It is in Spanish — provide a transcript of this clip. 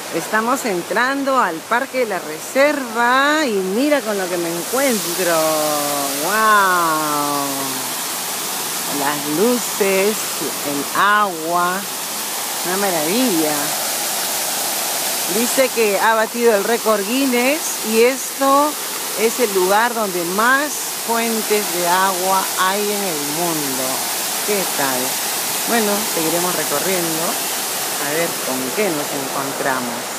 Estamos entrando al Parque de la Reserva y mira con lo que me encuentro. ¡Wow! Las luces, el agua, una maravilla. Dice que ha batido el récord Guinness y esto es el lugar donde más fuentes de agua hay en el mundo. ¿Qué tal? Bueno, seguiremos recorriendo a ver con qué nos encontramos.